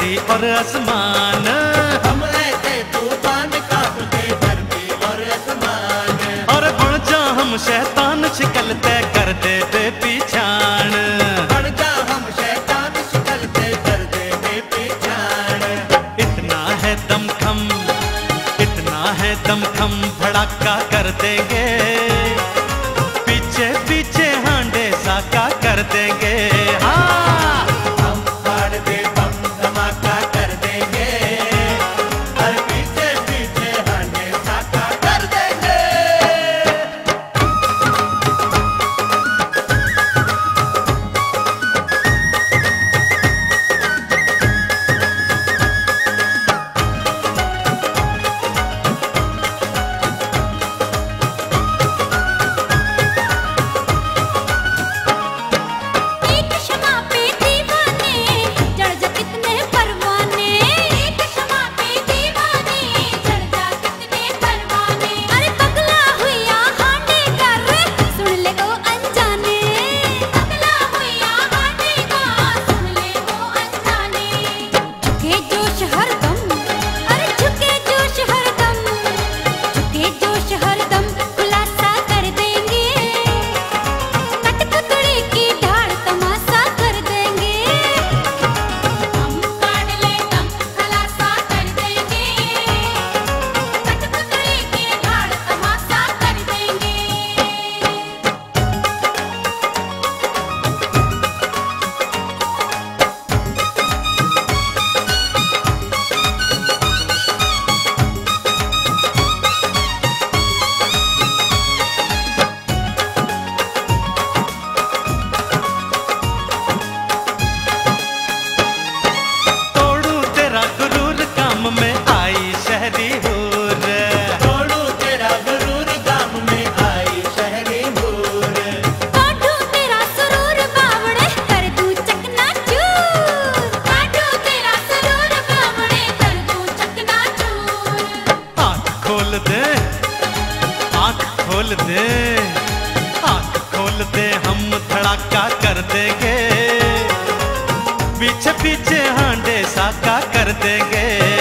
धरती और आसमान, हम ऐसे तूफान कांपते धरती और आसमान। और बन जा हम शैतान शिकलते कर दे बेपीछान, बन जा हम शैतान शिकलते कर दे बेपीछान। इतना है दमखम, इतना है दमखम, भड़ाका कर देंगे, पीछे पीछे हांडे साका कर देंगे। हाँ हम फाड़ दे बम धमाका कर देंगे, हर पीछे पीछे हांडे साका कर देंगे। खोल दे, आँख खोल दे, हम धड़ाका कर देंगे, पीछे पीछे हांडे साका कर देंगे।